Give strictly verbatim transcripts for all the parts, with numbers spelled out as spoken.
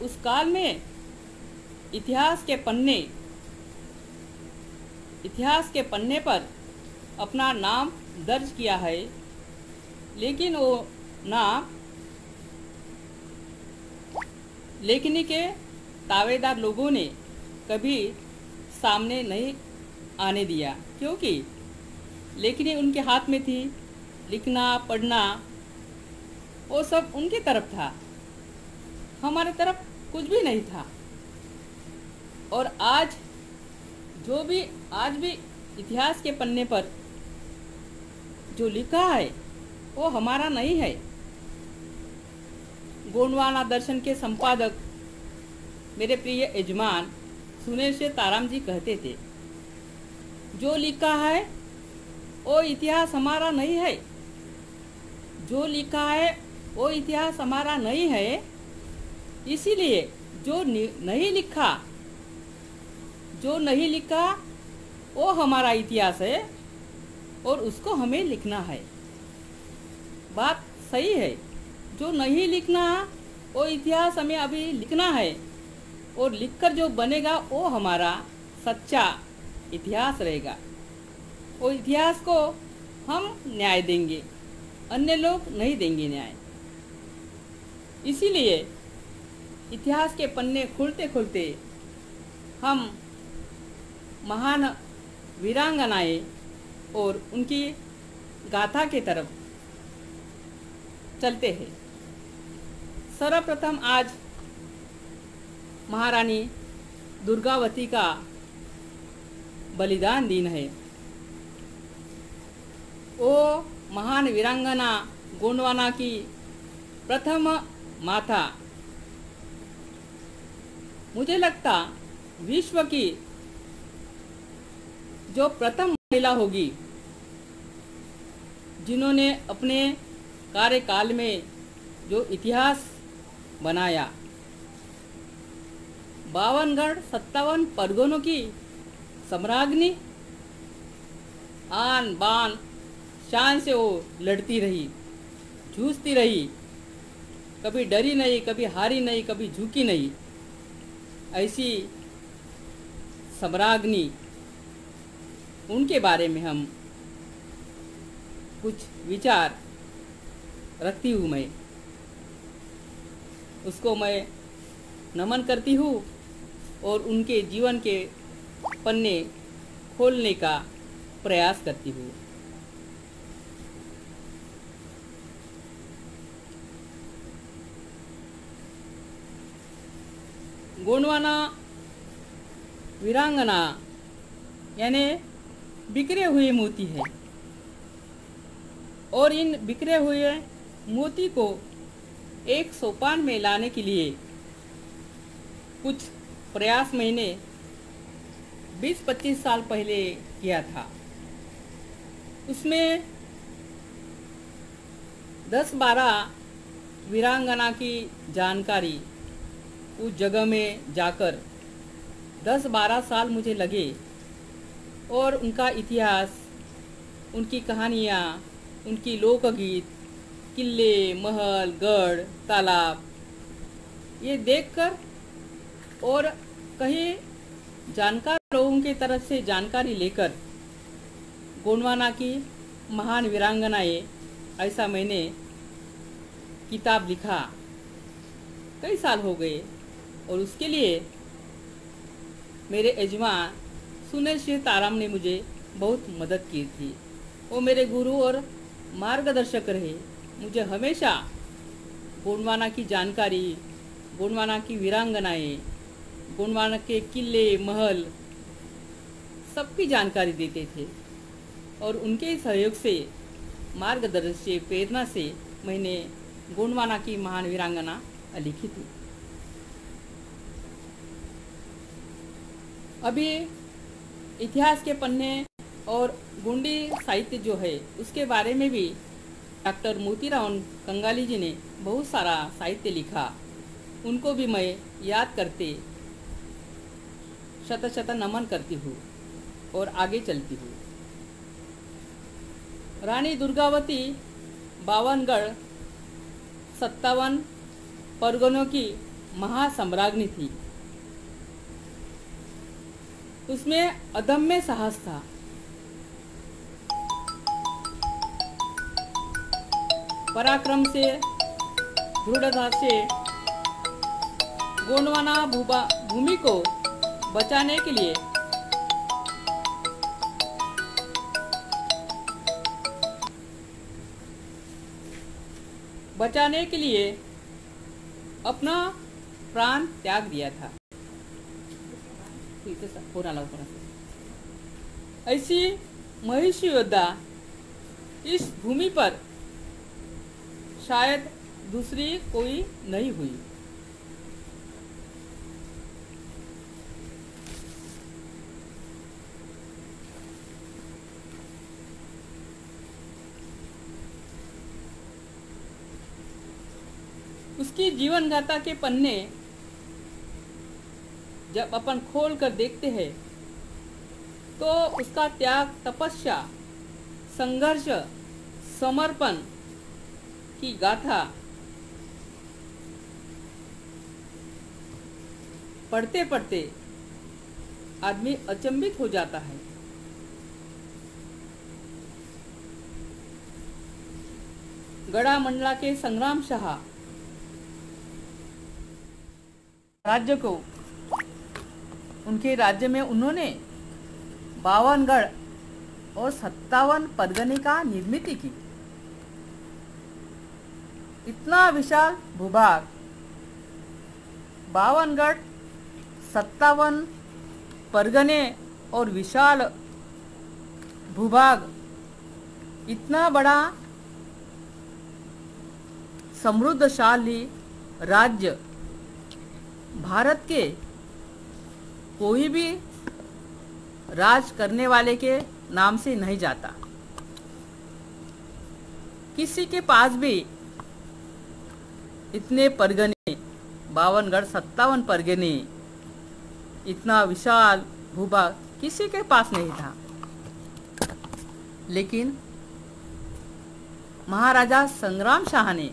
उस काल में इतिहास के पन्ने इतिहास के पन्ने पर अपना नाम दर्ज किया है, लेकिन वो नाम लेखनी के दावेदार लोगों ने कभी सामने नहीं आने दिया, क्योंकि लेखनी उनके हाथ में थी। लिखना पढ़ना वो सब उनकी तरफ था, हमारे तरफ कुछ भी नहीं था। और आज जो भी आज भी इतिहास के पन्ने पर जो लिखा है वो हमारा नहीं है। गोंडवाना दर्शन के संपादक मेरे प्रिय यजमान सुनील शेठ ताराम जी कहते थे, जो लिखा है वो इतिहास हमारा नहीं है। जो लिखा है वो इतिहास हमारा नहीं है, इसीलिए जो नहीं लिखा जो नहीं लिखा वो हमारा इतिहास है और उसको हमें लिखना है। बात सही है, जो नहीं लिखना वो इतिहास हमें अभी लिखना है, और लिखकर जो बनेगा वो हमारा सच्चा इतिहास रहेगा। वो इतिहास को हम न्याय देंगे, अन्य लोग नहीं देंगे न्याय। इसीलिए इतिहास के पन्ने खुलते खुलते हम महान वीरांगनाएं और उनकी गाथा के तरफ चलते हैं। सर्वप्रथम आज महारानी दुर्गावती का बलिदान दिन है। वो महान वीरांगना गोंडवाना की प्रथम माता, मुझे लगता विश्व की जो प्रथम महिला होगी जिन्होंने अपने कार्यकाल में जो इतिहास बनाया। बावनगढ़ सत्तावन परगनों की सम्राज्ञी, आन बान शान से वो लड़ती रही, जूझती रही, कभी डरी नहीं, कभी हारी नहीं, कभी झुकी नहीं। ऐसी सम्राज्ञी, उनके बारे में हम कुछ विचार रखती हूँ। मैं उसको मैं नमन करती हूँ और उनके जीवन के पन्ने खोलने का प्रयास करती हूँ। गोंडवाना वीरांगना यानी बिखरे हुए मोती है, और इन बिखरे हुए मोती को एक सोपान में लाने के लिए कुछ प्रयास मैंने बीस पच्चीस साल पहले किया था। उसमें दस बारह वीरांगना की जानकारी उस जगह में जाकर दस बारह साल मुझे लगे, और उनका इतिहास, उनकी कहानियाँ, उनकी लोकगीत, किले, महल, गढ़, तालाब, ये देखकर और कहीं जानकार लोगों की तरफ से जानकारी लेकर गोंडवाना की महान वीरांगनाएं, ऐसा मैंने किताब लिखा। कई साल हो गए, और उसके लिए मेरे यजमान सुनील शेठ ताराम ने मुझे बहुत मदद की थी। वो मेरे गुरु और मार्गदर्शक रहे। मुझे हमेशा गोंडवाना की जानकारी, गोंडवाना की वीरांगनाएं, गोंडवाना के किले, महल, सबकी जानकारी देते थे, और उनके सहयोग से, मार्गदर्शन से, प्रेरणा से मैंने गोंडवाना की महान वीरांगना लिखी थी। अभी इतिहास के पन्ने और गोंडी साहित्य जो है उसके बारे में भी डॉक्टर मोतीराम कंगाली जी ने बहुत सारा साहित्य लिखा। उनको भी मैं याद करते शत शत नमन करती हूँ और आगे चलती हूँ। रानी दुर्गावती बावनगढ़ सत्तावन परगनों की महासम्राज्ञी थी। उसमें अदम्य साहस था। पराक्रम से, दृढ़ता से गोंडवाना भूबा भूमि को बचाने के लिए बचाने के लिए अपना प्राण त्याग दिया था। ऐसी महिषी योद्धा इस भूमि पर शायद दूसरी कोई नहीं हुई। उसकी जीवन गाथा के पन्ने जब अपन खोल कर देखते हैं तो उसका त्याग, तपस्या, संघर्ष, समर्पण की गाथा पढ़ते पढ़ते आदमी अचंभित हो जाता है। गढ़ा मंडला के संग्राम शाह राज्य को, उनके राज्य में उन्होंने बावन गढ़ और सत्तावन परगने का निर्मित की। इतना विशाल भूभाग, बावन गढ़, सत्तावन परगने और विशाल भूभाग, इतना बड़ा समृद्धशाली राज्य भारत के कोई भी राज करने वाले के नाम से नहीं जाता। किसी के पास भी इतने परगने, बावनगढ़, सत्तावन परगने, इतना विशाल भूभाग किसी के पास नहीं था। लेकिन महाराजा संग्राम शाह ने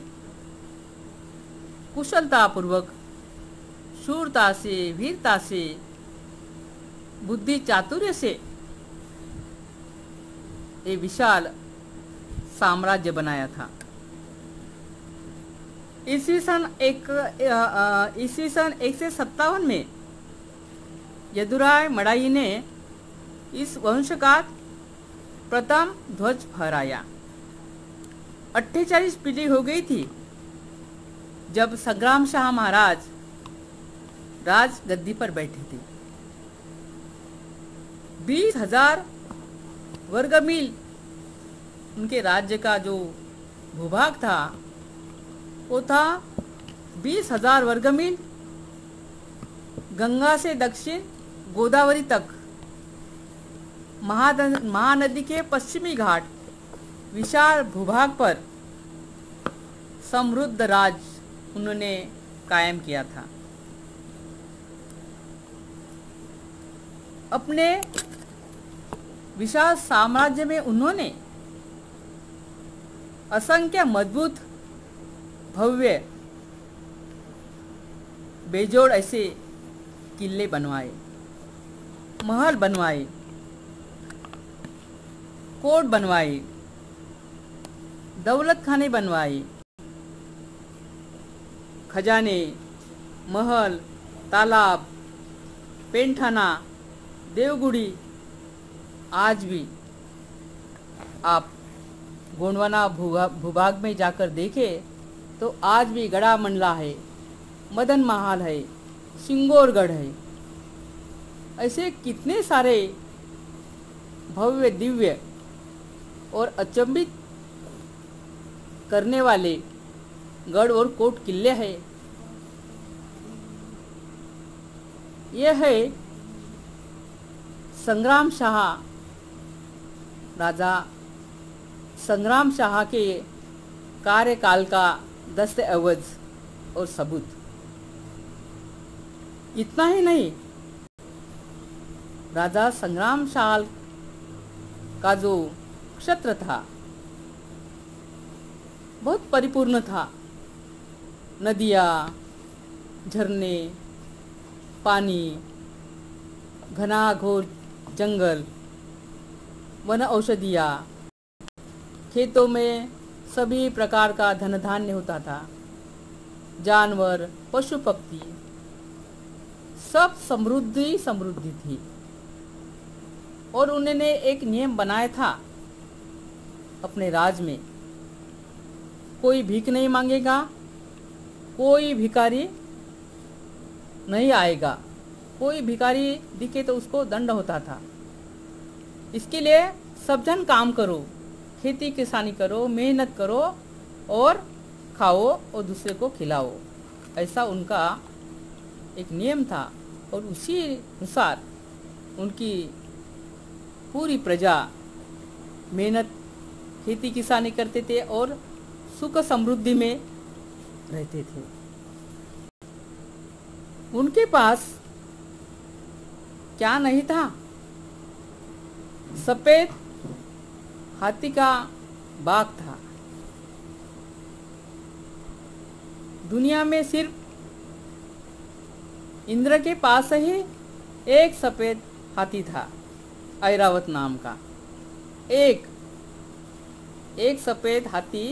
कुशलतापूर्वक, शूरता से, वीरता से, बुद्धि चातुर्य से ये विशाल साम्राज्य बनाया था। ईस्वी सन एक ईस्वी सन एक सौ सत्तावन में यदुराय मड़ाई ने इस वंश का प्रथम ध्वज फहराया। अट्ठाईस पीढ़ी हो गई थी जब संग्राम शाह महाराज राज गद्दी पर बैठे थे। बीस हजार वर्ग मील उनके राज्य का जो भूभाग था वो था बीस हजार वर्ग मील। गंगा से दक्षिण गोदावरी तक, महानदी के पश्चिमी घाट, विशाल भूभाग पर समृद्ध राज उन्होंने कायम किया था। अपने विशाल साम्राज्य में उन्होंने असंख्य मजबूत, भव्य, बेजोड़ ऐसे किले बनवाए, महल बनवाए, कोट बनवाए, दौलत खाने बनवाए, खजाने, महल, तालाब, पेंठाना, देवगुड़ी। आज भी आप गोंडवाना भूभाग में जाकर देखें तो आज भी गढ़ा मंडला है, मदन महल है, सिंगोरगढ़ है। ऐसे कितने सारे भव्य, दिव्य और अचंभित करने वाले गढ़ और कोट किले हैं। यह है संग्राम शाह, राजा संग्राम शाह के कार्यकाल का दस्तावेज और सबूत। इतना ही नहीं, राजा संग्राम शाह का जो क्षेत्र था बहुत परिपूर्ण था। नदियाँ, झरने, पानी, घना घोर जंगल, वन औषधियाँ, खेतों में सभी प्रकार का धन धान्य होता था, जानवर, पशु पक्षी, सब समृद्धि समृद्धि थी। और उन्होंने एक नियम बनाया था अपने राज में, कोई भीख नहीं मांगेगा, कोई भिखारी नहीं आएगा, कोई भिखारी दिखे तो उसको दंड होता था। इसके लिए सब जन काम करो, खेती किसानी करो, मेहनत करो और खाओ और दूसरे को खिलाओ, ऐसा उनका एक नियम था। और उसी अनुसार उनकी पूरी प्रजा मेहनत खेती किसानी करते थे और सुख समृद्धि में रहते थे। उनके पास क्या नहीं था? सफेद हाथी का बाग था। दुनिया में सिर्फ इंद्र के पास ही एक सफेद हाथी था, ऐरावत नाम का। एक एक सफेद हाथी,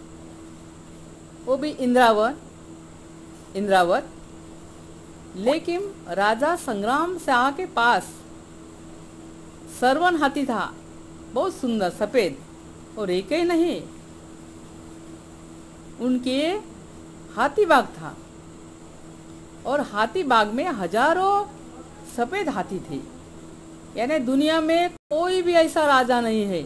वो भी इंद्रावत इंद्रावत लेकिन राजा संग्राम शाह के पास सरवन हाथी था, बहुत सुंदर सफेद। और एक ही नहीं, उनके हाथी बाग था और हाथी बाग में हजारों सफेद हाथी थे। यानी दुनिया में कोई भी ऐसा राजा नहीं है,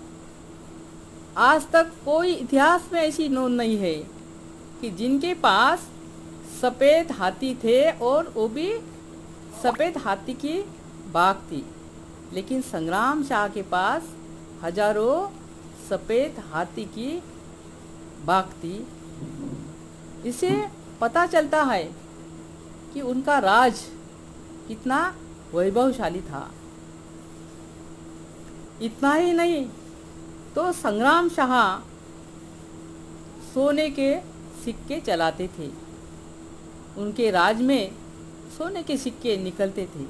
आज तक कोई इतिहास में ऐसी नोंद नहीं है कि जिनके पास सफेद हाथी थे और वो भी सफेद हाथी की बाग थी। लेकिन संग्राम शाह के पास हजारों सफेद हाथी की बाग थी। इसे पता चलता है कि उनका राज कितना वैभवशाली था। इतना ही नहीं तो संग्राम शाह सोने के सिक्के चलाते थे, उनके राज में सोने के सिक्के निकलते थे।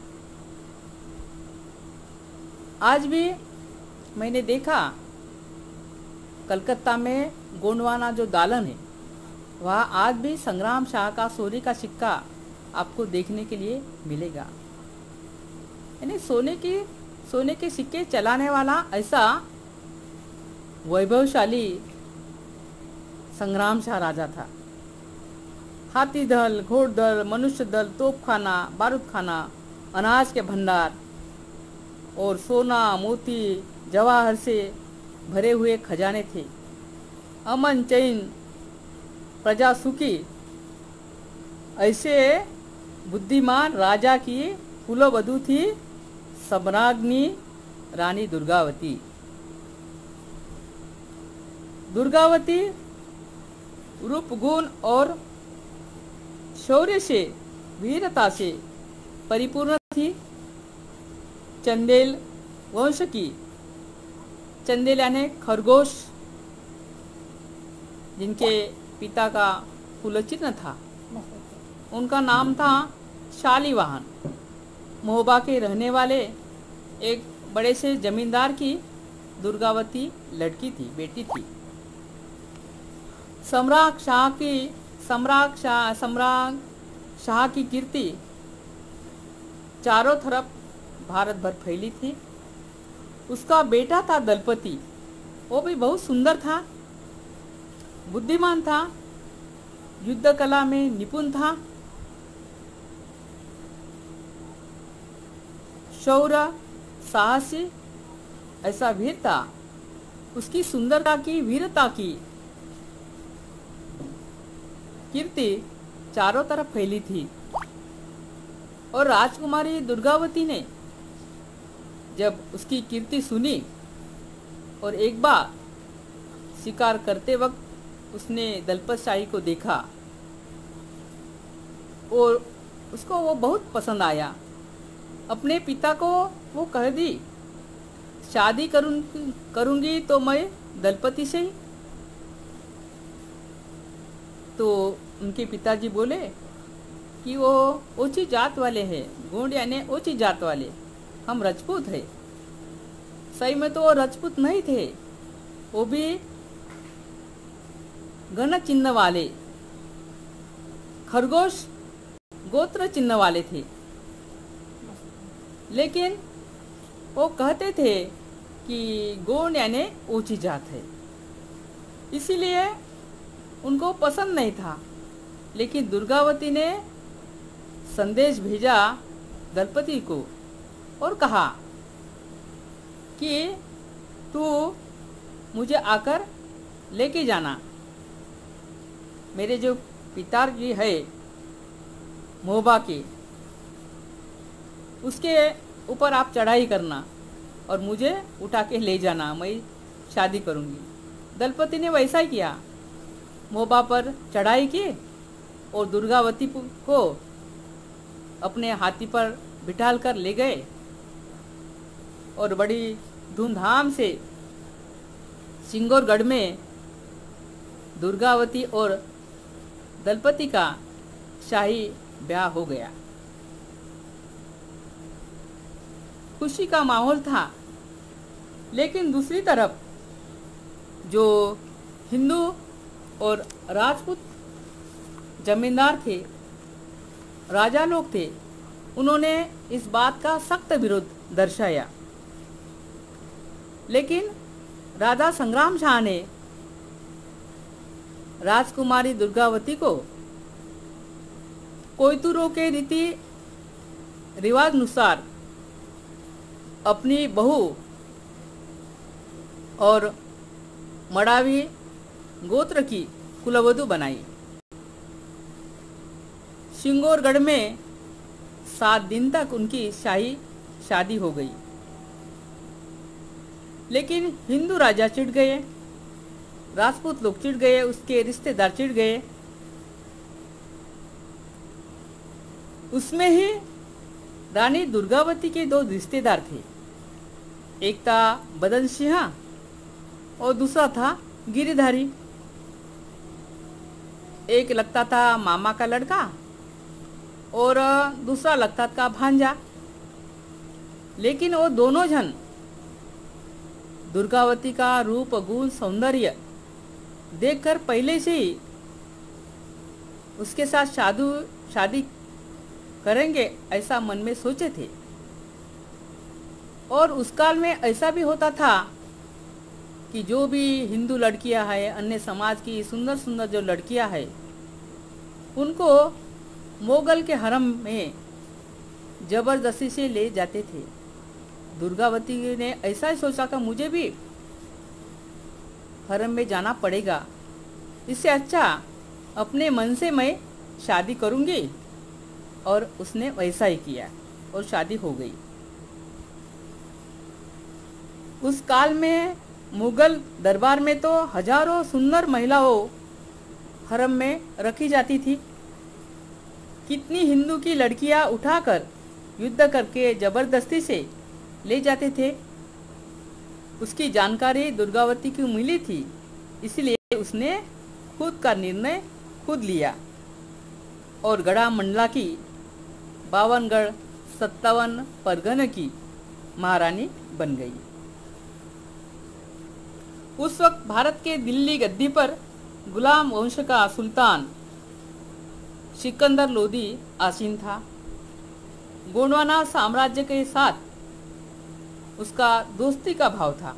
आज भी मैंने देखा कलकत्ता में गोंडवाना जो दालन है, वहाँ आज भी संग्राम शाह का सोने का सिक्का आपको देखने के लिए मिलेगा। यानी सोने की सोने के सिक्के चलाने वाला ऐसा वैभवशाली संग्राम शाह राजा था। हाथी दल, घोड़ दल, मनुष्य दल, तोपखाना, बारूद खाना, अनाज के भंडार और सोना मोती जवाहर से भरे हुए खजाने थे। अमन चैन, प्रजा सुखी, ऐसे बुद्धिमान राजा की कुलवधू थी सम्राज्ञी रानी दुर्गावती। दुर्गावती रूप गुण और शौर्य से, वीरता से परिपूर्ण थी। चंदेल वंश की, चंदेल यानी खरगोश, जिनके पिता का कुलचिन्ह था, उनका नाम था शालीवाहन। महोबा के रहने वाले एक बड़े से जमींदार की दुर्गावती लड़की थी, बेटी थी। सम्राट शाह की सम्राट शाह सम्राट शाह की कीर्ति चारों तरफ भारत भर फैली थी। उसका बेटा था दलपति, वो भी बहुत सुंदर था, बुद्धिमान था, युद्ध कला में निपुण था, शौर्य साहसी, ऐसा वीर था। उसकी सुंदरता की, वीरता की कीर्ति चारों तरफ फैली थी। और राजकुमारी दुर्गावती ने जब उसकी कीर्ति सुनी और एक बार शिकार करते वक्त उसने दलपत शाही को देखा और उसको वो बहुत पसंद आया। अपने पिता को वो कह दी, शादी करूंगी करूंगी तो मैं दलपति से ही। तो उनके पिताजी बोले, कि वो ऊंची जात वाले हैं, गोंड यानी ऊंची जात वाले, हम राजपूत हैं। सही में तो वो राजपूत नहीं थे, वो भी गण चिन्ह वाले, खरगोश गोत्र चिन्ह वाले थे। लेकिन वो कहते थे कि गोंड यानी ऊंची जात है, इसीलिए उनको पसंद नहीं था। लेकिन दुर्गावती ने संदेश भेजा दलपति को और कहा कि तू मुझे आकर लेके जाना, मेरे जो पिताजी है मोहबा के, उसके ऊपर आप चढ़ाई करना और मुझे उठा के ले जाना, मैं शादी करूंगी। दलपति ने वैसा ही किया, मोहबा पर चढ़ाई की और दुर्गावती को अपने हाथी पर बिठाल कर ले गए और बड़ी धूमधाम से सिंगौरगढ़ में दुर्गावती और दलपति का शाही ब्याह हो गया। खुशी का माहौल था। लेकिन दूसरी तरफ जो हिंदू और राजपूत जमींदार थे, राजा लोग थे, उन्होंने इस बात का सख्त विरोध दर्शाया। लेकिन राजा संग्राम शाह ने राजकुमारी दुर्गावती को कोयतुरों के रीति रिवाज अनुसार अपनी बहू और मड़ावी गोत्र की कुलवधू बनाई। सिंगौरगढ़ में सात दिन तक उनकी शाही शादी हो गई। लेकिन हिंदू राजा चिढ़ गए, राजपूत लोग चिढ़ गए, उसके रिश्तेदार चिढ़ गए। उसमें ही रानी दुर्गावती के दो रिश्तेदार थे, एक था बदन सिंह और दूसरा था गिरिधारी। एक लगता था मामा का लड़का और दूसरा लगता था भांजा। लेकिन वो दोनों जन दुर्गावती का रूप गुण सौंदर्य देखकर पहले से ही उसके साथ शादी शादी करेंगे ऐसा मन में सोचे थे। और उस काल में ऐसा भी होता था कि जो भी हिंदू लड़कियां हैं, अन्य समाज की सुंदर सुंदर जो लड़कियां हैं, उनको मोगल के हरम में जबरदस्ती से ले जाते थे। दुर्गावती ने ऐसा ही सोचा कि मुझे भी हरम में जाना पड़ेगा, इससे अच्छा अपने मन से मैं शादी करूंगी। और उसने वैसा ही किया और शादी हो गई। उस काल में मुगल दरबार में तो हजारों सुंदर महिलाओं हरम में रखी जाती थी। कितनी हिंदू की लड़कियां उठाकर युद्ध करके जबरदस्ती से ले जाते थे। उसकी जानकारी दुर्गावती को मिली थी, इसलिए उसने खुद का निर्णय खुद लिया और गढ़ा मंडला की बावनगढ़ सत्तावन परगने की महारानी बन गई। उस वक्त भारत के दिल्ली गद्दी पर गुलाम वंश का सुल्तान सिकंदर लोदी आसीन था। गोंडवाना साम्राज्य के साथ उसका दोस्ती का भाव था।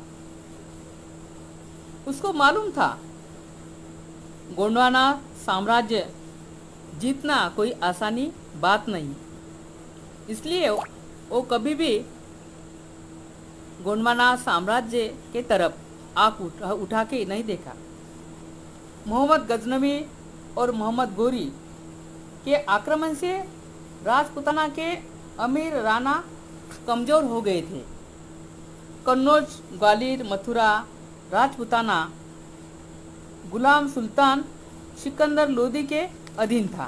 उसको मालूम था गोंडवाना साम्राज्य जीतना कोई आसानी बात नहीं, इसलिए वो कभी भी गोंडवाना साम्राज्य के तरफ आंख उठा, उठा के नहीं देखा। मोहम्मद गजनवी और मोहम्मद गोरी के आक्रमण से राजपुताना के अमीर राणा कमजोर हो गए थे। कन्नौज, ग्वालियर, मथुरा राजपुताना गुलाम सुल्तान सिकंदर लोदी के अधीन था।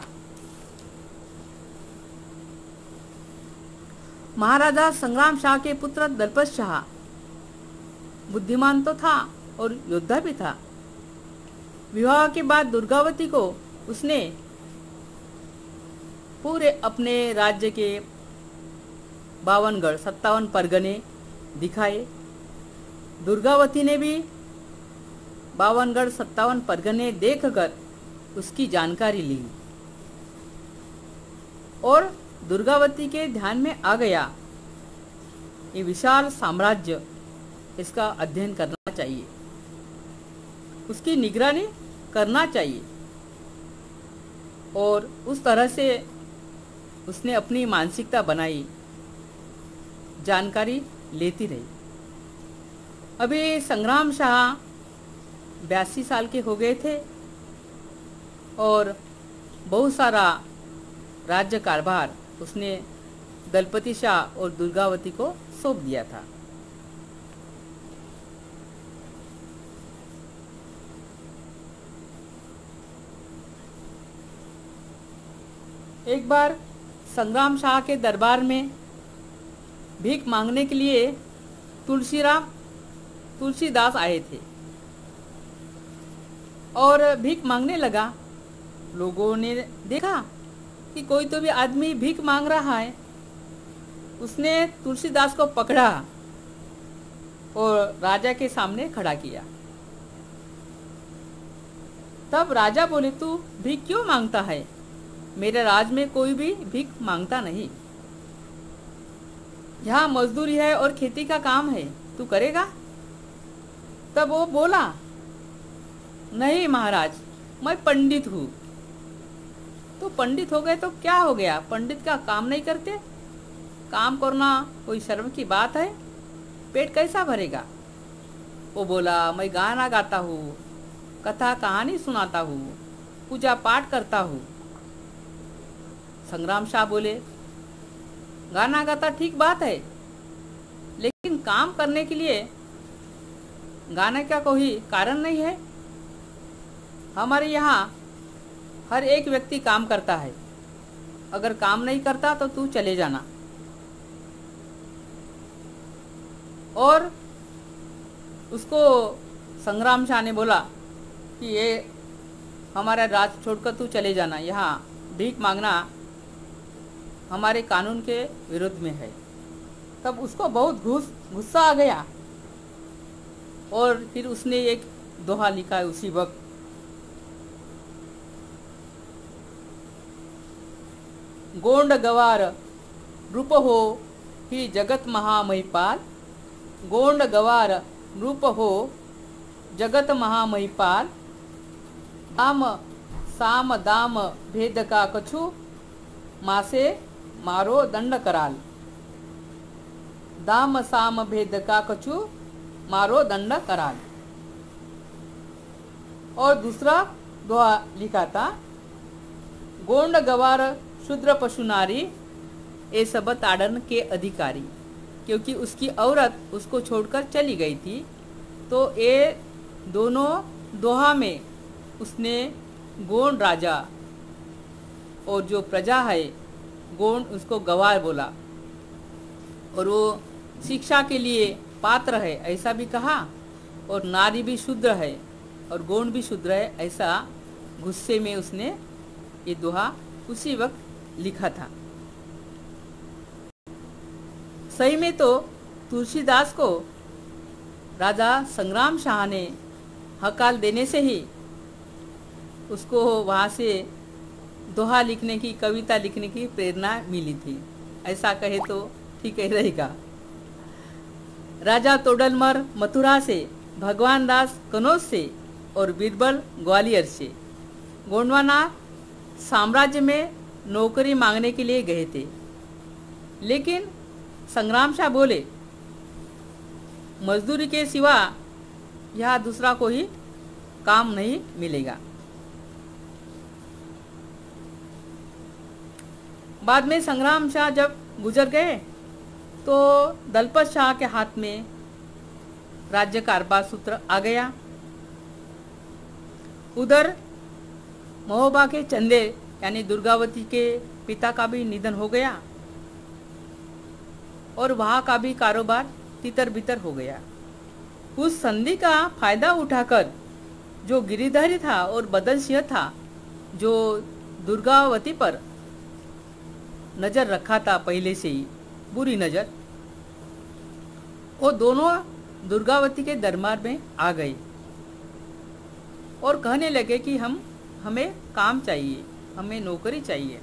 महाराजा संग्राम शाह के पुत्र दलपत शाह बुद्धिमान तो था और योद्धा भी था। विवाह के बाद दुर्गावती को उसने पूरे अपने राज्य के बावनगढ़ सत्तावन परगने दिखाए। दुर्गावती ने भी बावनगढ़ सत्तावन परगने देखकर उसकी जानकारी ली और दुर्गावती के ध्यान में आ गया ये विशाल साम्राज्य, इसका अध्ययन करना चाहिए, उसकी निगरानी करना चाहिए। और उस तरह से उसने अपनी मानसिकता बनाई, जानकारी लेती रही। अभी संग्राम शाह बयासी साल के हो गए थे और बहुत सारा राज्य कारभार उसने दलपति शाह और दुर्गावती को सौंप दिया था। एक बार संग्राम शाह के दरबार में भीख मांगने के लिए तुलसीराम तुलसीदास आए थे और भीख मांगने लगा। लोगों ने देखा कि कोई तो भी आदमी भीख मांग रहा है। उसने तुलसीदास को पकड़ा और राजा के सामने खड़ा किया। तब राजा बोले, तू भीख क्यों मांगता है? मेरे राज में कोई भी भीख मांगता नहीं। यहाँ मजदूरी है और खेती का काम है, तू करेगा? तब वो बोला, नहीं महाराज, मैं पंडित हूँ। तो पंडित हो गए तो क्या हो गया? पंडित का काम नहीं करते? काम करना कोई शर्म की बात है? पेट कैसा भरेगा? वो बोला, मैं गाना गाता हूँ, कथा कहानी सुनाता हूँ, पूजा पाठ करता हूँ। संग्राम शाह बोले, गाना गाता ठीक बात है, लेकिन काम करने के लिए गाने का कोई कारण नहीं है। हमारे यहाँ हर एक व्यक्ति काम करता है, अगर काम नहीं करता तो तू चले जाना। और उसको संग्राम शाह ने बोला कि ये हमारा राज छोड़कर तू चले जाना, यहाँ भीख मांगना हमारे कानून के विरुद्ध में है। तब उसको बहुत घुस गुस्सा आ गया और फिर उसने एक दोहा लिखा है उसी वक्त, गोंड गवार रूप हो ही जगत महामहिपाल, गोंड गवार रूप हो जगत महामहिपाल, दाम साम दाम भेद का कछु, मासे मारो दंड कराल। दाम साम भेद का कछु, मारो दंड कराल। और दूसरा दोहा लिखा था, गोंड गवार शूद्र पशु नारी, ए सब ताड़न के अधिकारी। क्योंकि उसकी औरत उसको छोड़कर चली गई थी, तो ये दोनों दोहा में उसने गोंड राजा और जो प्रजा है गोंड, उसको गवार बोला। और वो शिक्षा के लिए पात्र है ऐसा भी कहा, और नारी भी शूद्र है और गोंड भी शूद्र है, ऐसा गुस्से में उसने ये दोहा उसी वक्त लिखा था। सही में तो तुलसीदास को राजा संग्राम शाह ने हकाल देने से ही उसको वहाँ से दोहा लिखने की, कविता लिखने की प्रेरणा मिली थी, ऐसा कहे तो ठीक ही रहेगा। राजा तोडलमल मथुरा से, भगवान दास कनौज से और बीरबल ग्वालियर से गोंडवाना साम्राज्य में नौकरी मांगने के लिए गए थे। लेकिन संग्राम शाह बोले, मजदूरी के सिवा यहाँ दूसरा कोई काम नहीं मिलेगा। बाद में संग्राम शाह जब गुजर गए तो दलपत शाह के हाथ में राज्य कारभार सूत्र आ गया। उधर महोबा के चंदे यानी दुर्गावती के पिता का भी निधन हो गया और वहाँ का भी कारोबार तितर बितर हो गया। उस संधि का फायदा उठाकर जो गिरिधारी था और बदनसिंह था, जो दुर्गावती पर नज़र रखा था पहले से ही, बुरी नज़र, वो दोनों दुर्गावती के दरबार में आ गए और कहने लगे कि हम हमें काम चाहिए, हमें नौकरी चाहिए।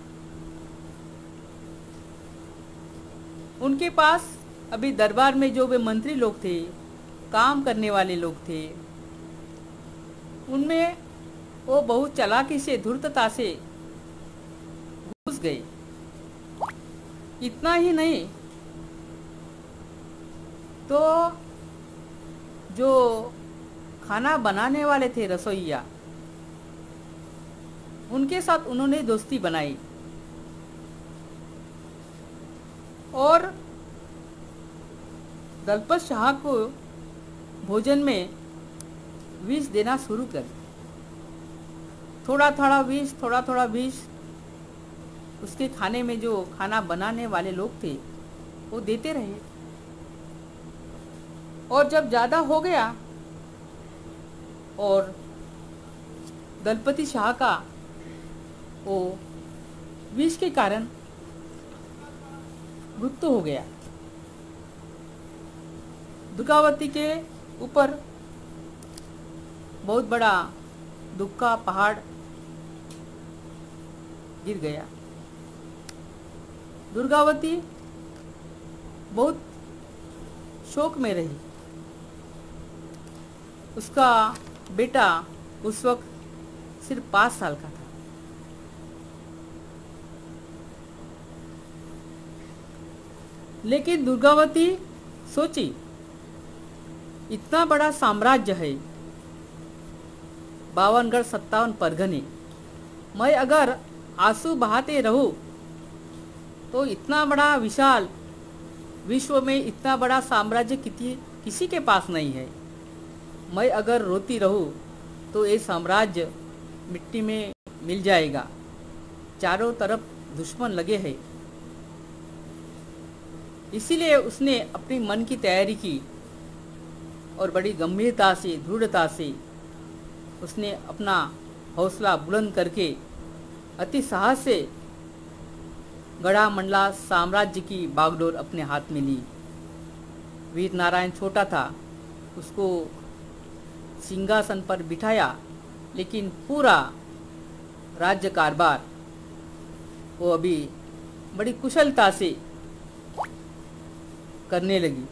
उनके पास अभी दरबार में जो वे मंत्री लोग थे, काम करने वाले लोग थे, उनमें वो बहुत चालाकी से, धूर्तता से घुस गए। इतना ही नहीं तो जो खाना बनाने वाले थे, रसोइया, उनके साथ उन्होंने दोस्ती बनाई और दलपत शाह को भोजन में विष देना शुरू कर, थोड़ा थोड़ा विष, थोड़ा थोड़ा विष उसके खाने में जो खाना बनाने वाले लोग थे वो देते रहे। और जब ज़्यादा हो गया और दलपति शाह का वो विष के कारण मृत्यु हो गया, दुर्गावती के ऊपर बहुत बड़ा दुख का पहाड़ गिर गया। दुर्गावती बहुत शोक में रही। उसका बेटा उस वक्त सिर्फ पाँच साल का था। लेकिन दुर्गावती सोची, इतना बड़ा साम्राज्य है, बावनगढ़ सत्तावन परगने, मैं अगर आंसू बहाते रहूं तो इतना बड़ा विशाल विश्व में इतना बड़ा साम्राज्य किसी किसी के पास नहीं है। मैं अगर रोती रहूं तो ये साम्राज्य मिट्टी में मिल जाएगा। चारों तरफ दुश्मन लगे हैं। इसीलिए उसने अपनी मन की तैयारी की और बड़ी गंभीरता से, दृढ़ता से उसने अपना हौसला बुलंद करके अति साहस से गढ़ा मंडला साम्राज्य की बागडोर अपने हाथ में ली। वीर नारायण छोटा था, उसको सिंहासन पर बिठाया, लेकिन पूरा राज्य कारभार वो अभी बड़ी कुशलता से करने लगी।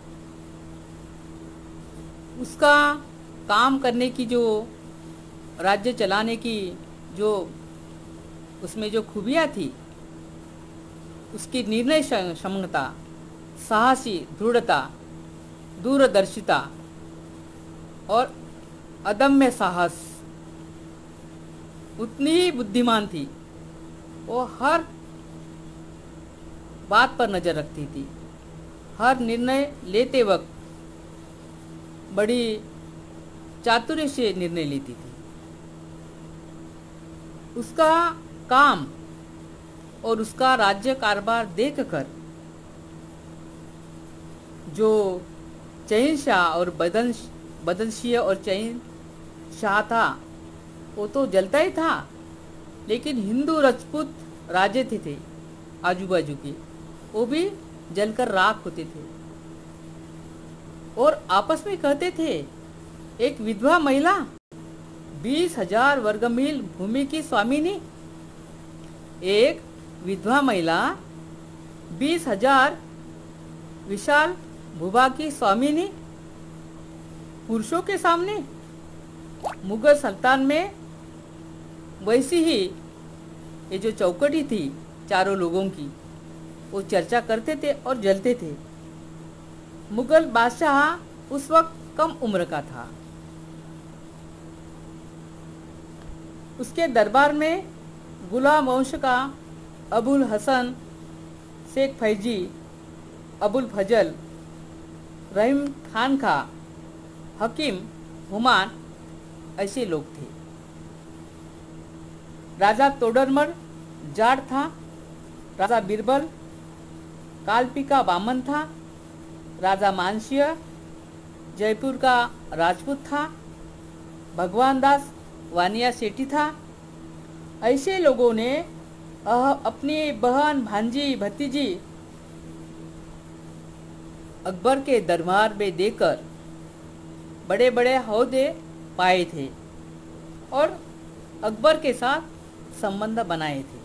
उसका काम करने की, जो राज्य चलाने की जो उसमें जो खूबियाँ थी, उसकी निर्णय क्षमता, साहसी दृढ़ता, दूरदर्शिता और अदम्य साहस उतनी ही बुद्धिमान थी। वो हर बात पर नज़र रखती थी, हर निर्णय लेते वक्त बड़ी चातुर्य से निर्णय लेती थी। उसका काम और उसका राज्य कारभार देखकर जो चैन शाह और बदन बदनशीय और चैन शाह था वो तो जलता ही था, लेकिन हिंदू राजपूत राजे थे, थे आजू बाजू के, वो भी जलकर राख होते थे और आपस में कहते थे, एक विधवा महिला बीस हजार वर्ग मील भूमि की स्वामिनी, एक विधवा महिला बीस हजार विशाल भूभाग की स्वामिनी, पुरुषों के सामने मुगल सल्तान में वैसी ही ये जो चौकटी थी चारों लोगों की, वो चर्चा करते थे और जलते थे। मुगल बादशाह उस वक्त कम उम्र का था। उसके दरबार में गुलाम वंश का अबुल हसन, शेख फैजी, अबुल फजल, रहीम खान का, हकीम हुमान ऐसे लोग थे। राजा तोडरमल जाट था, राजा बीरबल कालपी का बामन था, राजा मानसिंह जयपुर का राजपूत था, भगवान दास वानिया सेठी था। ऐसे लोगों ने अपनी बहन भांजी भतीजी अकबर के दरबार में देकर बड़े बड़े ओहदे पाए थे और अकबर के साथ संबंध बनाए थे।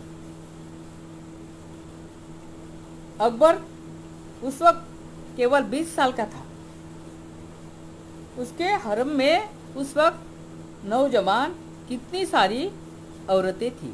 अकबर उस वक्त केवल बीस साल का था। उसके हरम में उस वक्त नौजवान कितनी सारी औरतें थीं।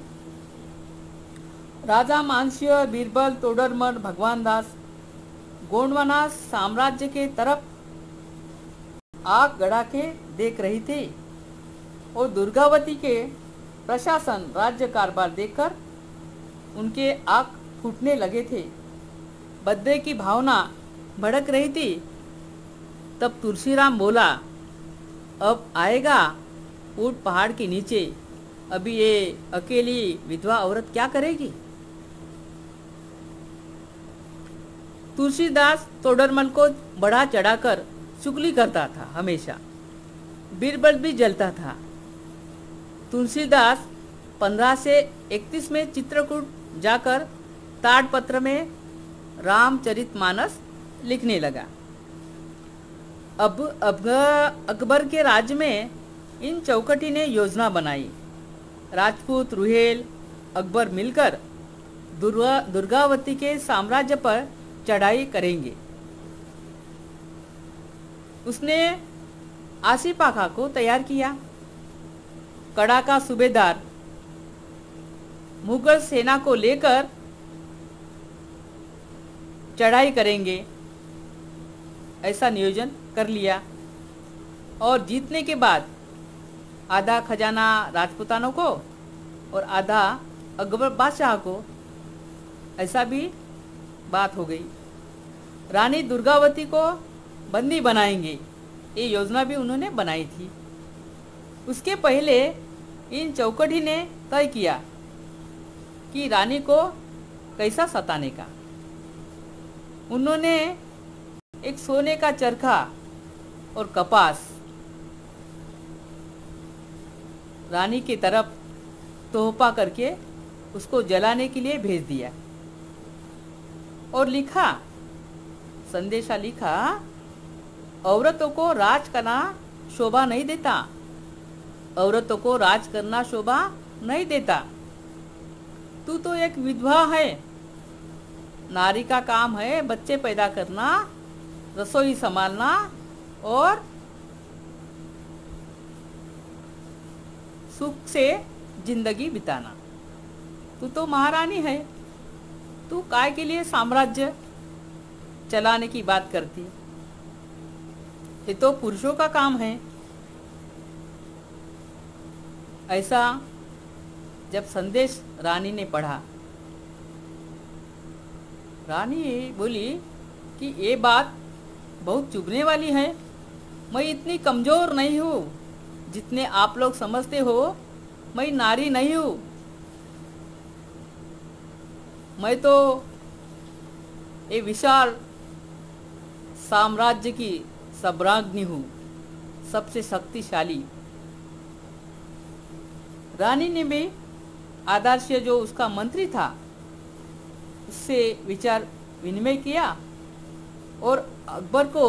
राजा मानसिंह, बीरबल, तोडरमल, भगवान दास गोंडवाना साम्राज्य के तरफ आग गड़ा के देख रही थी और दुर्गावती के प्रशासन राज्य कारभार देखकर उनके आग फूटने लगे थे। बदले की भावना भड़क रही थी। तब तुलसीराम बोला, अब आएगा ऊंट पहाड़ के नीचे, अभी ये अकेली विधवा औरत क्या करेगी। तुलसीदास तोडरमल को बढ़ा चढ़ाकर चुगली करता था हमेशा। बीरबल भी जलता था। तुलसीदास पंद्रह से इकतीस में चित्रकूट जाकर ताड़पत्र में रामचरितमानस लिखने लगा। अब अब अकबर के राज्य में इन चौकटी ने योजना बनाई। राजपूत, रुहेल, अकबर मिलकर दुर्गा दुर्गावती के साम्राज्य पर चढ़ाई करेंगे। उसने आसिफ आखा को तैयार किया। कड़ा का सूबेदार मुगल सेना को लेकर चढ़ाई करेंगे, ऐसा नियोजन कर लिया। और जीतने के बाद आधा खजाना राजपूतानों को और आधा अकबर बादशाह को, ऐसा भी बात हो गई। रानी दुर्गावती को बंदी बनाएंगे, ये योजना भी उन्होंने बनाई थी। उसके पहले इन चौकड़ी ने तय किया कि रानी को कैसा सताने का। उन्होंने एक सोने का चरखा और कपास रानी की तरफ तोहफा करके उसको जलाने के लिए भेज दिया और लिखा, संदेशा लिखा, औरतों को राज करना शोभा नहीं देता, औरतों को राज करना शोभा नहीं देता। तू तो एक विधवा है। नारी का काम है बच्चे पैदा करना, रसोई संभालना और सुख से जिंदगी बिताना। तू तो महारानी है। तू काय के लिए साम्राज्य चलाने की बात करती? ये तो पुरुषों का काम है। ऐसा जब संदेश रानी ने पढ़ा, रानी बोली कि ये बात बहुत चुभने वाली है। मैं इतनी कमज़ोर नहीं हूँ जितने आप लोग समझते हो। मैं नारी नहीं हूँ। मैं तो ये विशाल साम्राज्य की सम्राज्ञी हूँ, सबसे शक्तिशाली। रानी ने भी आदर्श जो उसका मंत्री था उससे विचार विनिमय किया और अकबर को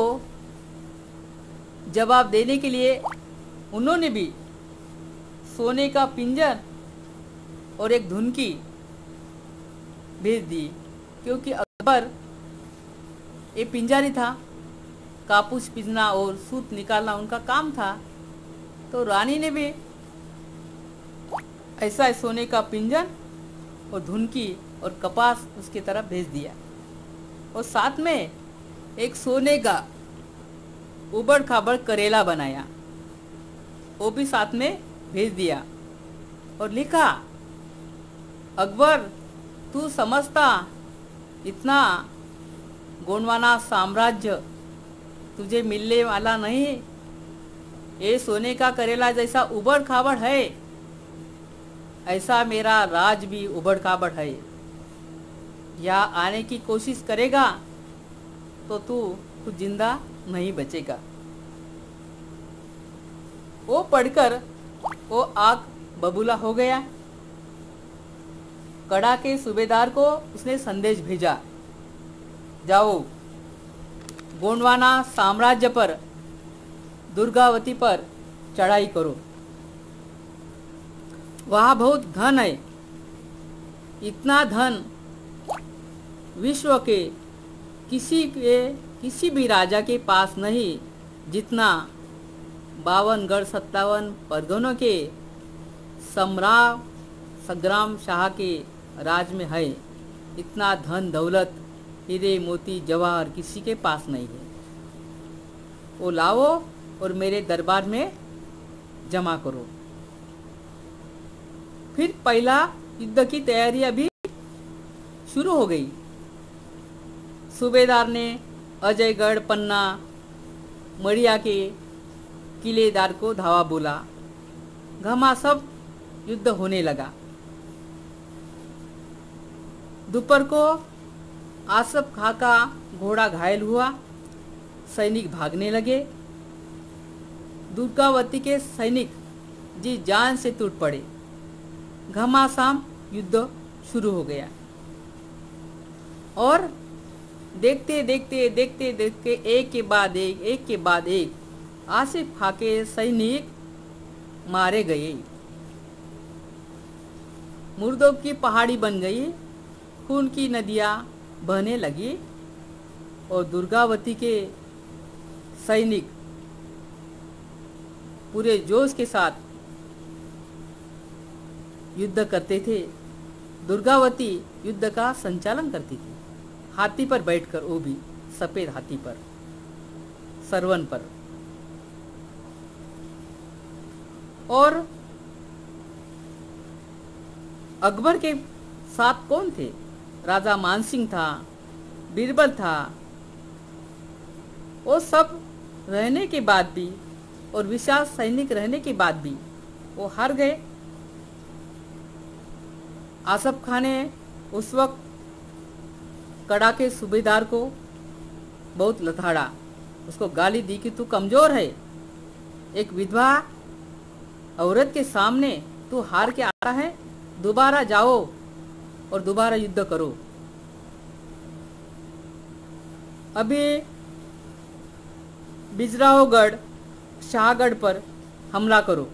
जवाब देने के लिए उन्होंने भी सोने का पिंजर और एक धुनकी भेज दी, क्योंकि अकबर ये पिंजारी था, कापूस पीसना और सूत निकालना उनका काम था। तो रानी ने भी ऐसा सोने का पिंजर और धुनकी और कपास उसकी तरफ भेज दिया और साथ में एक सोने का उबड़ खाबड़ करेला बनाया, वो भी साथ में भेज दिया और लिखा, अकबर तू समझता इतना गोंडवाना साम्राज्य तुझे मिलने वाला नहीं। ये सोने का करेला जैसा उबड़ खाबड़ है, ऐसा मेरा राज भी उबड़ खाबड़ है। यहाँ आने की कोशिश करेगा तो तू खुद जिंदा नहीं बचेगा। वो पढ़कर वो आग बबूला हो गया। कड़ा के सूबेदार को उसने संदेश भेजा, जाओ गोंडवाना साम्राज्य पर, दुर्गावती पर चढ़ाई करो, वहाँ बहुत धन है, इतना धन विश्व के किसी के किसी भी राजा के पास नहीं जितना बावन गढ़ सत्तावन परगनों के सम्राट संग्राम शाह के राज में है। इतना धन दौलत हीरे मोती जवाहर किसी के पास नहीं है, वो लाओ और मेरे दरबार में जमा करो। फिर पहला युद्ध की तैयारी अभी शुरू हो गई। सूबेदार ने अजयगढ़ पन्ना मड़िया के किलेदार को धावा बोला, घमासान युद्ध होने लगा। दोपहर को आसफ खां का घोड़ा घायल हुआ, सैनिक भागने लगे। दुर्गावती के सैनिक जी जान से टूट पड़े। घमासान युद्ध शुरू हो गया और देखते देखते देखते देखते एक के बाद एक एक के बाद एक आसिफ खां के सैनिक मारे गए। मुर्दों की पहाड़ी बन गई, खून की नदियां बहने लगी और दुर्गावती के सैनिक पूरे जोश के साथ युद्ध करते थे। दुर्गावती युद्ध का संचालन करती थी, हाथी पर बैठकर, वो भी सफेद हाथी पर, सरवन पर। और अकबर के साथ कौन थे? राजा मानसिंह था, बीरबल था। वो सब रहने के बाद भी और विशाल सैनिक रहने के बाद भी वो हार गए। आसफ खां ने उस वक्त कड़ा के सूबेदार को बहुत लताड़ा, उसको गाली दी कि तू कमजोर है, एक विधवा औरत के सामने तू हार के आ रहा है, दोबारा जाओ और दोबारा युद्ध करो। अभी बिजरावगढ़ शाहगढ़ पर हमला करो।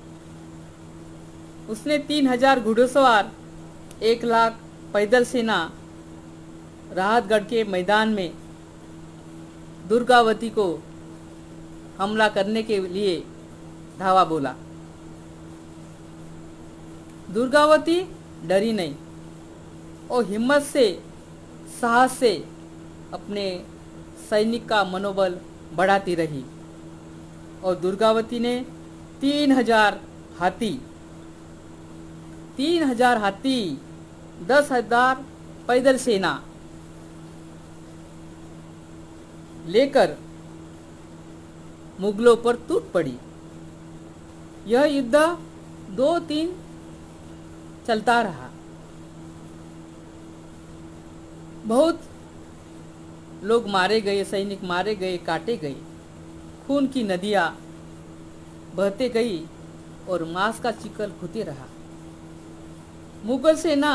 उसने तीन हजार घुड़सवार, एक लाख पैदल सेना राहतगढ़ के मैदान में दुर्गावती को हमला करने के लिए धावा बोला। दुर्गावती डरी नहीं और हिम्मत से, साहस से अपने सैनिक का मनोबल बढ़ाती रही और दुर्गावती ने तीन हजार हाथी तीन हजार हाथी दस हजार पैदल सेना लेकर मुगलों पर टूट पड़ी। यह युद्ध दो तीन चलता रहा। बहुत लोग मारे गए, सैनिक मारे गए, काटे गए, खून की नदियां बहते गई और मांस का चिकल होते रहा। मुगल सेना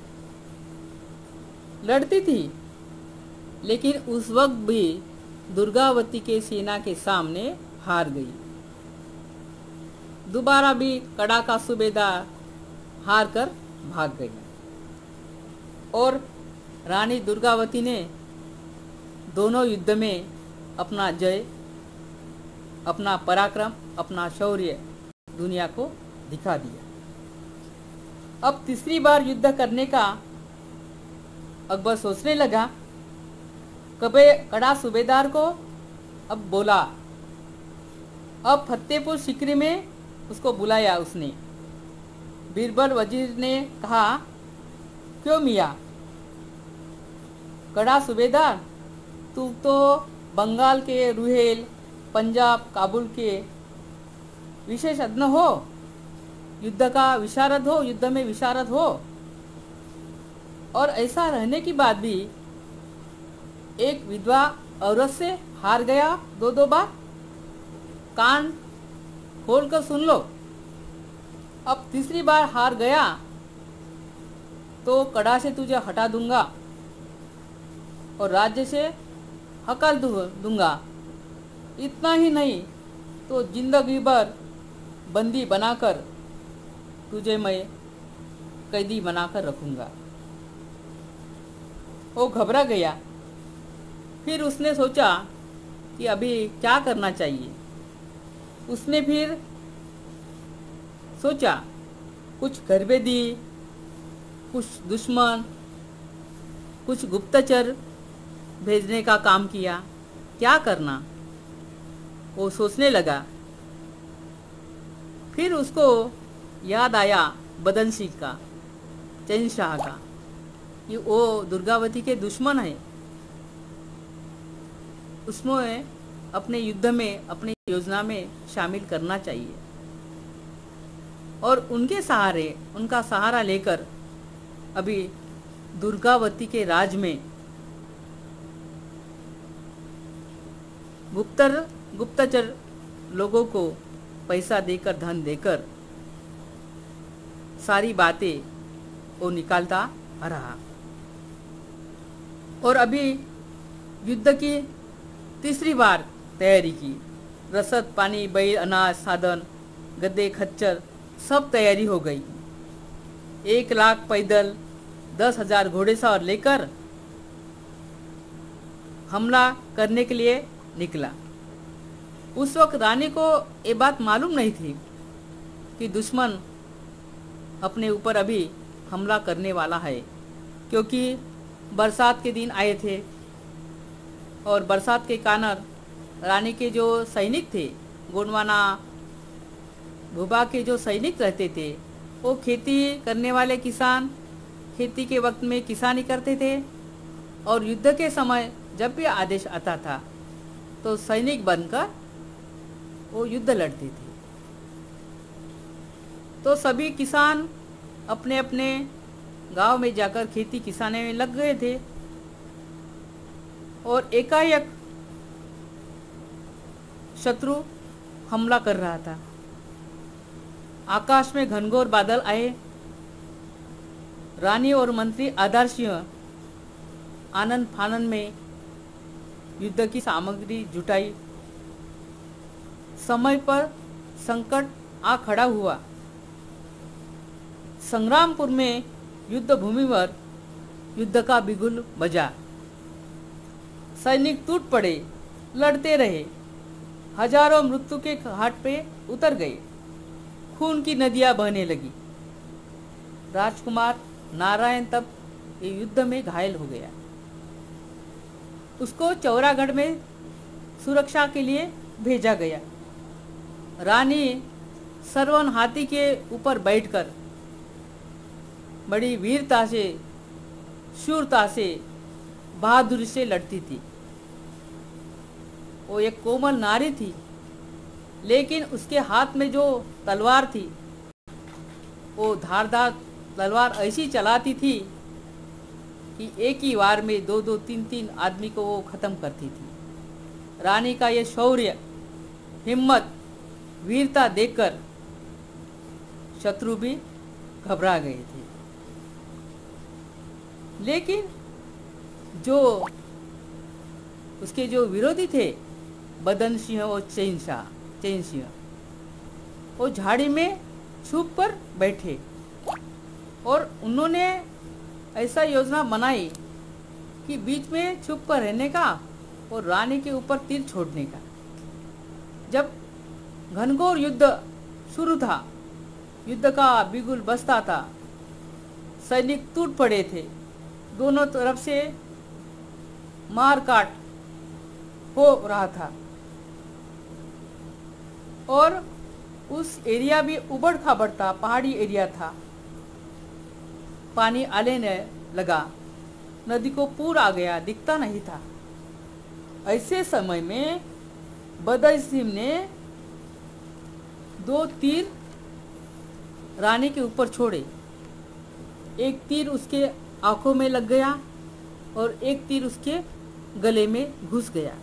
लड़ती थी, लेकिन उस वक्त भी दुर्गावती के सेना के सामने हार गई। दोबारा भी कड़ा का सूबेदार हार कर भाग गई और रानी दुर्गावती ने दोनों युद्ध में अपना जय, अपना पराक्रम, अपना शौर्य दुनिया को दिखा दिया। अब तीसरी बार युद्ध करने का अकबर सोचने लगा। कबे कड़ा सूबेदार को अब बोला, अब फतेहपुर सिकरी में उसको बुलाया उसने। बीरबल वजीर ने कहा, क्यों मियाँ? कड़ा सूबेदार, तू तो बंगाल के रुहेल, पंजाब, काबुल के विशेषज्ञ हो, युद्ध का विशारद हो, युद्ध में विशारद हो, और ऐसा रहने की बात भी एक विधवा औरत से हार गया दो दो बार। कान खोल कर सुन लो, अब तीसरी बार हार गया तो कड़ा से तुझे हटा दूंगा और राज्य से हकल दूंगा। इतना ही नहीं तो जिंदगी भर बंदी बनाकर तुझे मैं कैदी बनाकर रखूंगा। वो घबरा गया। फिर उसने सोचा कि अभी क्या करना चाहिए। उसने फिर सोचा, कुछ गरबेदी, कुछ दुश्मन, कुछ गुप्तचर भेजने का काम किया। क्या करना, वो सोचने लगा। फिर उसको याद आया बदन सिंह का, शहंशाह का, कि वो दुर्गावती के दुश्मन है। उसमें अपने युद्ध में, अपनी योजना में शामिल करना चाहिए और उनके सहारे, उनका सहारा लेकर अभी दुर्गावती के राज में गुप्तर गुप्तचर लोगों को पैसा देकर, धन देकर सारी बातें वो निकालता रहा। और अभी युद्ध की तीसरी बार तैयारी की। रसद, पानी, बैल, अनाज, साधन, गद्दे, खच्चर सब तैयारी हो गई। एक लाख पैदल, दस हजार घोड़ेसवार लेकर हमला करने के लिए निकला। उस वक्त रानी को ये बात मालूम नहीं थी कि दुश्मन अपने ऊपर अभी हमला करने वाला है, क्योंकि बरसात के दिन आए थे और बरसात के कारण रानी के जो सैनिक थे, गोंडवाना भूभाग के जो सैनिक रहते थे, वो खेती करने वाले किसान खेती के वक्त में किसानी करते थे और युद्ध के समय जब भी आदेश आता था तो सैनिक बनकर वो युद्ध लड़ते थे। तो सभी किसान अपने अपने गांव में जाकर खेती किसानी में लग गए थे और एकाएक शत्रु हमला कर रहा था। आकाश में घनघोर बादल आए। रानी और मंत्री आधार सिंह आनंद फानंद में युद्ध की सामग्री जुटाई। समय पर संकट आ खड़ा हुआ। संग्रामपुर में युद्ध भूमि पर युद्ध का बिगुल बजा। सैनिक टूट पड़े, लड़ते रहे, हजारों मृत्यु के घाट पे उतर गए। खून की नदियां बहने लगी। राजकुमार नारायण तब ये युद्ध में घायल हो गया। उसको चौरागढ़ में सुरक्षा के लिए भेजा गया। रानी सरवन हाथी के ऊपर बैठकर बड़ी वीरता से, शूरता से, बहादुरी से लड़ती थी। वो एक कोमल नारी थी, लेकिन उसके हाथ में जो तलवार थी वो धारदार तलवार ऐसी चलाती थी कि एक ही वार में दो दो तीन तीन आदमी को वो ख़त्म करती थी। रानी का ये शौर्य, हिम्मत, वीरता देखकर शत्रु भी घबरा गए थे। लेकिन जो उसके जो विरोधी थे, बदन सिंह और चैन शाह चैन सिंह, वो झाड़ी में छुप कर बैठे और उन्होंने ऐसा योजना बनाई कि बीच में छुप कर रहने का और रानी के ऊपर तीर छोड़ने का। जब घनघोर युद्ध शुरू था, युद्ध का बिगुल बजता था, सैनिक टूट पड़े थे, दोनों तरफ से मार काट हो रहा था और उस एरिया भी उबड़ खाबड़ था, पहाड़ी एरिया था। पानी आने लगा, नदी को पूर आ गया, दिखता नहीं था। ऐसे समय में बदर सिंह ने दो तीर रानी के ऊपर छोड़े। एक तीर उसके आंखों में लग गया और एक तीर उसके गले में घुस गया।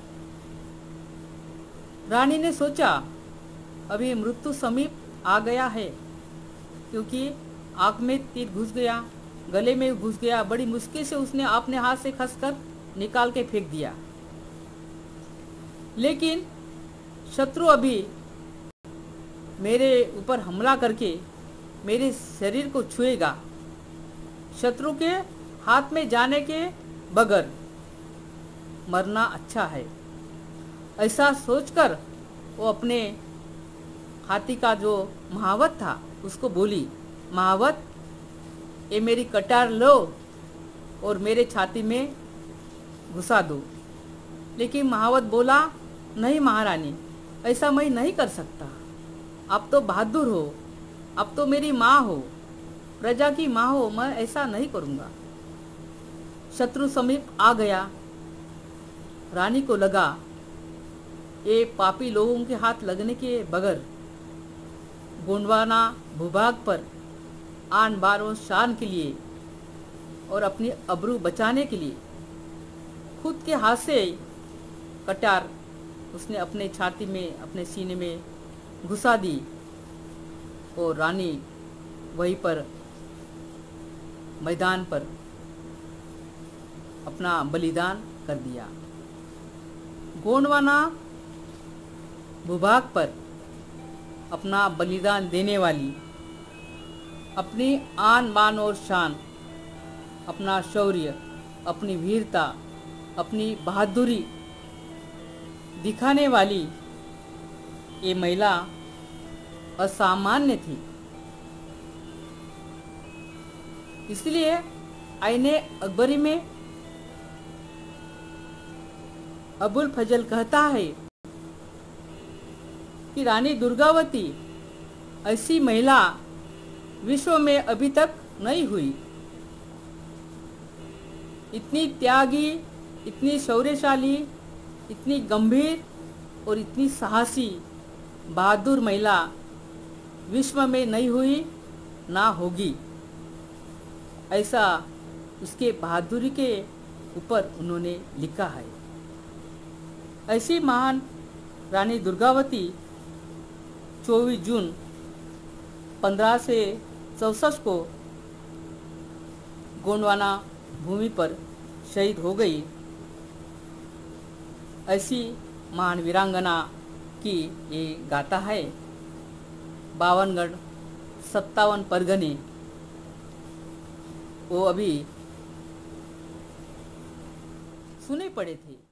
रानी ने सोचा अभी मृत्यु समीप आ गया है, क्योंकि आंख में तीर घुस गया, गले में घुस गया। बड़ी मुश्किल से उसने अपने हाथ से खसकर निकाल के फेंक दिया, लेकिन शत्रु अभी मेरे ऊपर हमला करके मेरे शरीर को छुएगा। शत्रु के हाथ में जाने के बगैर मरना अच्छा है। ऐसा सोचकर वो अपने हाथी का जो महावत था उसको बोली, महावत, ये मेरी कटार लो और मेरे छाती में घुसा दो। लेकिन महावत बोला, नहीं महारानी, ऐसा मैं नहीं कर सकता। आप तो बहादुर हो, आप तो मेरी माँ हो, प्रजा की माँ हो, मैं ऐसा नहीं करूँगा। शत्रु समीप आ गया। रानी को लगा ये पापी लोगों के हाथ लगने के बगैर गोंडवाना भूभाग पर आन बान और शान के लिए और अपनी अबरू बचाने के लिए खुद के हाथ से कटार उसने अपने छाती में, अपने सीने में घुसा दी और रानी वहीं पर मैदान पर अपना बलिदान कर दिया। गोंडवाना भूभाग पर अपना बलिदान देने वाली, अपनी आन बान और शान, अपना शौर्य, अपनी वीरता, अपनी बहादुरी दिखाने वाली ये महिला असामान्य थी। इसलिए आईने अकबरी में अबुल फजल कहता है कि रानी दुर्गावती ऐसी महिला विश्व में अभी तक नहीं हुई। इतनी त्यागी, इतनी शौर्यशाली, इतनी गंभीर और इतनी साहसी बहादुर महिला विश्व में नहीं हुई, ना होगी। ऐसा उसके बहादुरी के ऊपर उन्होंने लिखा है। ऐसी महान रानी दुर्गावती चौबीस जून पंद्रह से चौसठ को गोंडवाना भूमि पर शहीद हो गई। ऐसी महान वीरांगना की ये गाथा है। बावनगढ़ सत्तावन परगने वो अभी सुने पड़े थे।